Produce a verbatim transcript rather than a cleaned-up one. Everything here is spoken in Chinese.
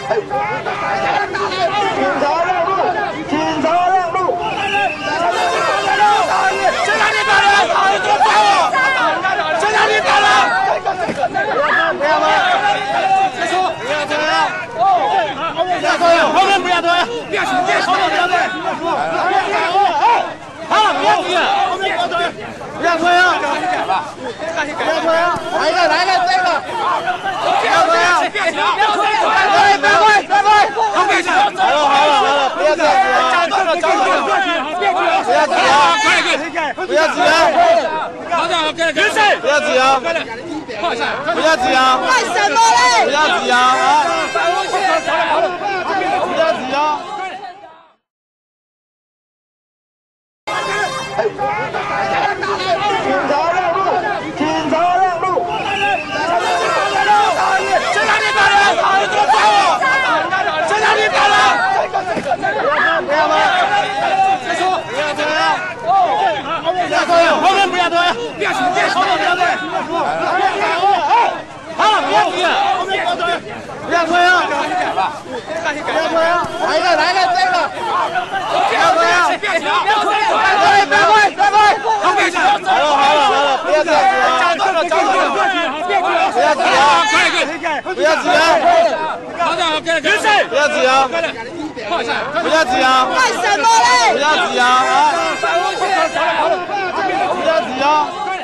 警察让路！警察让路！ 谁让你打人？你给我打我！谁让你打人？ 不要吗？ 别说， 不要推啊！ 不要推，后面不要推，别说，别说，不要推。好，不要推，后面不要推， 不要推啊！不要推啊！来了来了，这个！不要推啊！ 别抢，别推， 别推别推！ 好，别抢。 好了好了好了，不要这样子啊！ 站住了，站住了， 不要挤啊！ 可以可以， 不要挤啊！ 好的好，可以可以。 不要挤啊！ 放下， 不要挤啊！ 干什么嘞？ 不要挤啊！啊！不要挤啊！警察让路！警察让路！ 谁让你打人？你给我打我！谁让你打人？ 不要吗？ 别说， 不要推啊！ 不要推，后面不要推，别说，别说，不要推。好，不要推，后面不要推， 不要推啊！不要推啊！来了来了，这个！不要推啊！ 别抢，别推， 别推别推！ 好，别抢。 好了好了好了，不要这样子啊！ 站住了，站住了， 不要挤啊！ 可以可以， 不要挤啊！ 好的好，可以可以。 不要挤啊！ 放下， 不要挤啊！ 干什么嘞？ 不要挤啊！啊！不要挤啊！